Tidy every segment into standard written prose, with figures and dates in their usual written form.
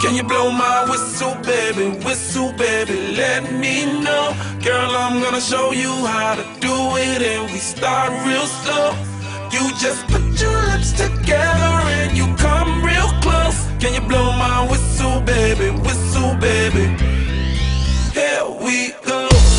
Can you blow my whistle, baby? Whistle, baby, let me know. Girl, I'm gonna show you how to do it, and we start real slow. You just put your lips together and you come real close. Can you blow my whistle, baby? Whistle, baby. Here we go.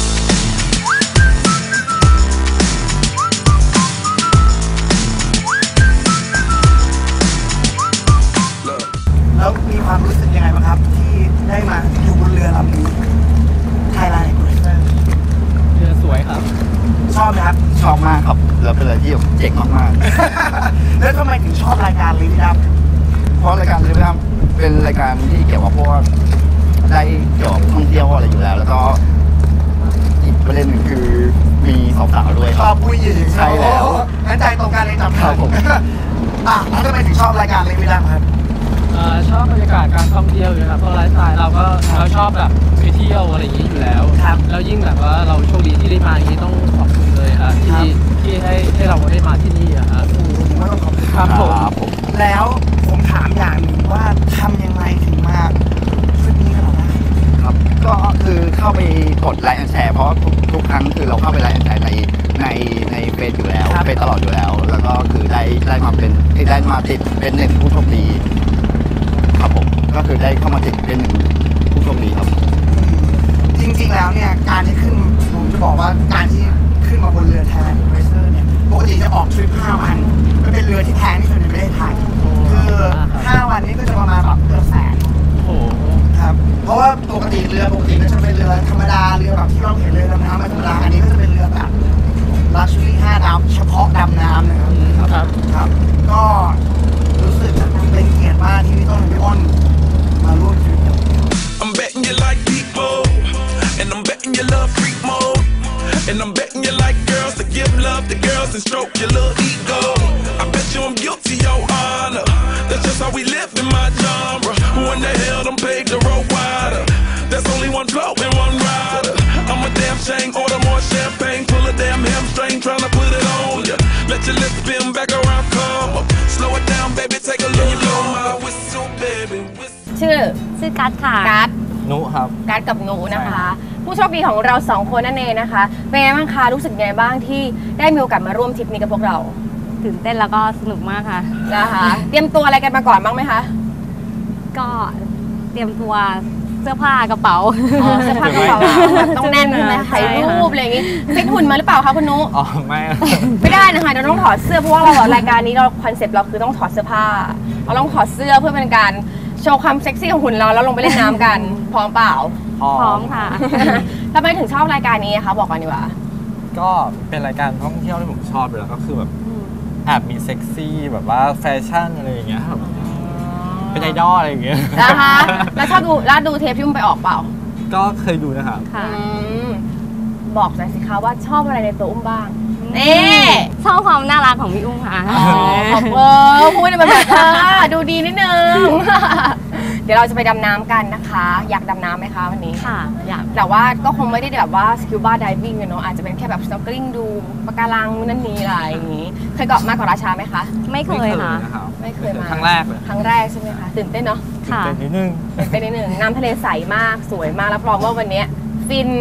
แล้วมีความรู้สึกยังไงบ้างครับที่ได้มาอยู่บนเรือลำนี้ไทยแลนด์เรือสวยครับชอบไหมครับชอบมากครับแล้วเป็นอะไรที่เจ๋งมากๆแล้วทำไมถึงชอบรายการลิฟต์ครับเพราะรายการลิฟต์ครับเป็นรายการที่เกี่ยวกับพวกได้เกี่ยวกับท่องเที่ยวอะไรอยู่แล้วแล้วก็อีกประเด็นหนึ่งคือมีสาวๆด้วยชอบผู้หญิงใช่แล้วงั้นใจตรงกันเลยจำครับผมแล้วทำไมถึงชอบรายการลิฟต์ครับชอบบรรยากาศการท่องเที่ยวอยู่ครับเพราะไลฟ์สไตล์เราชอบแบบไปเที่ยวอะไรอย่างนี้อยู่แล้วแล้วยิ่งแบบว่าเราโชคดีที่ได้มาอย่างนี้ต้องขอบคุณเลยครับที่ให้เราได้มาที่นี่ครับก็ต้องขอบคุณครับผมแล้วผมถามอย่างหนึ่งว่าทำยังไงถึงมาทริปนี้กันได้ครับก็คือเข้าไปกดไลค์แอนแชร์เพราะทุกครั้งคือเราเข้าไปไลค์แอนแชร์ในเฟซอยู่แล้วเฟซตลอดอยู่แล้วแล้วก็คือได้มาติดเป็นหนึ่งผู้โชคดีครับผมก็คือได้เข้ามาติดเป็นหนึ่งผู้โชคดีครับจริงๆแล้วเนี่ยการที่ขึ้นผมจะบอกว่าการที่ขึ้นมาบนเรือไทยแลนด์เรเซอร์เนี่ยปกติจะออกทริป5 วันมันเป็นเรือที่แพงที่สุดในประเทศไทยคือ5 วันนี้ก็จะประมาณแบบเกือบแสนครับเพราะว่าปกติเรือปกติก็จะเป็นเรือธรรมดาเรือแบบที่เราเห็นเรือดำน้ำธรรมดาอันนี้ก็จะเป็นเรือแบบลักชัวรี่5 ดาวเฉพาะดำน้ำนะครับครับก็รู้สึกเป็นเกียรติมากที่พี่ต้นพี่อ้นมาร่วมทริป I'm betting you like people and I'm betting you love freak mode and I'm betting you like girls to give love to girls and stroke your little ego. I bet you I'm guilty, your honor. That's just how we live in my genre. Who in the hell done paved the road wider? There's only one flow and one rider. I'm a damn shame, order more champagne, pull a damn hamstring, tryna put it on ya. Let your lips spin back around, come up. Slow it down, baby, take a look. You blow my whistle, baby. ชื่อกัสค่ะกัสนุครับกัสกับนุนะคะผู้โชคดีของเรา2 คนนั่นเองนะคะเป็นไงบ้างคะรู้สึกไงบ้างที่ได้มีโอกาสมาร่วมทริปนี้กับพวกเราตื่นเต้นแล้วก็สนุกมากค่ะนะคะเตรียมตัวอะไรกันมาก่อนบ้างไหมคะก็เตรียมตัวเสื้อผ้ากระเป๋าเสื้อผ้ากระเป๋าต้องแน่นใช่ไหมถ่ายรูปอะไรอย่างงี้ฟิตหุ่นมาหรือเปล่าคะคุณนุไม่ได้นะคะเราต้องถอดเสื้อเพราะว่าเรารายการนี้เราคอนเซ็ปต์เราคือต้องถอดเสื้อผ้าเราต้องถอดเสื้อเพื่อเป็นการโชว์ความเซ็กซี่ของหุ่นเราแล้วลงไปเล่นน้ำกันพร้อมเปล่าพร้อมค่ะทำไมถึงชอบรายการนี้คะบอกกันดีกว่าก็เป็นรายการท่องเที่ยวที่ผมชอบเลยแล้วก็คือแบบแอบมีเซ็กซี่แบบว่าแฟชั่นอะไรอย่างเงี้ยครับเป็นไอดอลอะไรอย่างเงี้ยนะคะแล้วชอบดูเทปที่มันไปออกเปล่าก็เคยดูนะครับบอกหน่อยสิคะว่าชอบอะไรในตัวอุ้มบ้างชอบความน่ารักของพี่อุ้มค่ะพูดในแบบดูดีนิดนึงเดี๋ยวเราจะไปดำน้ำกันนะคะอยากดำน้ำไหมคะวันนี้ค่ะอยากแต่ว่าก็คงไม่ได้แบบว่าสกิวบ้าไดวิ่งเนาะอาจจะเป็นแค่แบบสโนว์ลิ่งดูปะการังนั่นนี่อะไรอย่างนี้เคยเกาะมาเกาะราชาไหมคะไม่เคยค่ะไม่เคยมาครั้งแรกเลยครั้งแรกใช่ไหมคะตื่นเต้นเนาะค่ะตื่นเต้นนิดนึงน้ำทะเลใสมากสวยมากรับรองว่าวันนี้ฟิน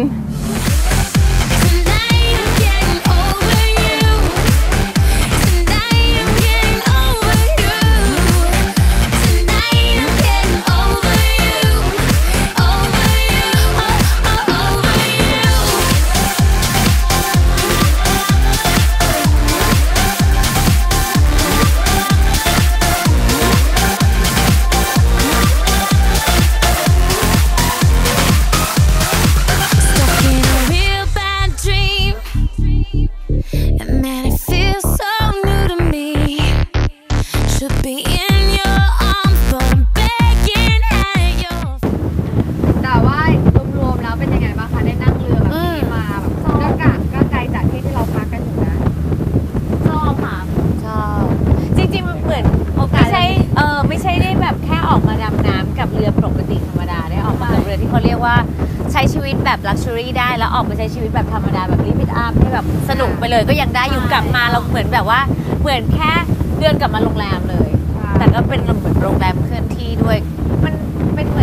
ใช้ชีวิตแบบลักชัวรี่ได้แล้วออกไปใช้ชีวิตแบบธรรมดาแบบลิมิตอัพให้แบบสนุกไปเลยก็ยังได้อยู่กลับมาเราเหมือนแบบว่าเหมือนแค่เดือนกลับมาโรงแรมเลยแต่ก็เป็นเหมือนโรงแรมเคลื่อนที่ด้วยมันเป็นเหมือน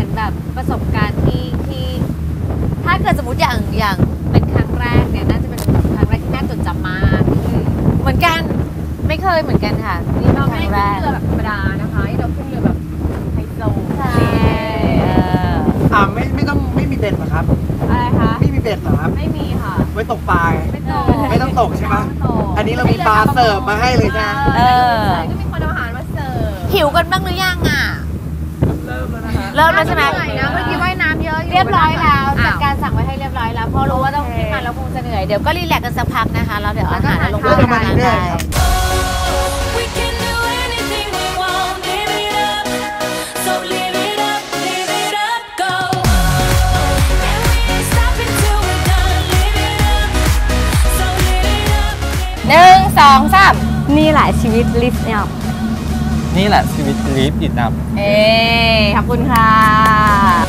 ประสบการณ์ที่ถ้าเกิดสมมติอย่างเป็นครั้งแรกเนี่ยน่าจะเป็นแบบครั้งแรกที่น่าจดจำมากเหมือนกันไม่เคยเหมือนกันค่ะนี่เป็นครั้งแรกเรือแบบธรรมดานะคะเราขึ้นเรือแบบไฮโซใช่ไม่มีเบ็ดเหรอครับอะไรคะไม่มีเบ็ดเหรอครับไม่มีค่ะไว้ตกปลาไม่ตกไม่ต้องตกใช่ไหมอันนี้เรามีปลาเสิร์ฟมาให้เลยใช่ไหมก็มีคนเอาอาหารมาเสิร์ฟหิวกันบ้างหรือยังอ่ะเริ่มแล้วนะคะเริ่มแล้วใช่ไหมเมื่อกี้ว่ายน้ำเยอะอยู่เรียบร้อยแล้วจัดอ้การสั่งไว้ให้เรียบร้อยแล้วเพราะรู้ว่าต้องขึ้นมาแล้วคงจะเหนื่อยเดี๋ยวก็รีแลกซ์กันสักพักนะคะแล้วเดี๋ยวอาหารเราลงก็จะมาดีแน่ครับ We can do anything we want, live it up. So live it up, go. And we ain't stopping till we're done. Live it up, so live it up. 1 2 3 นี่แหละชีวิตลิฟต์เนี่ยนี่แหละชีวิตลิฟต์อิดอัพขอบคุณค่ะ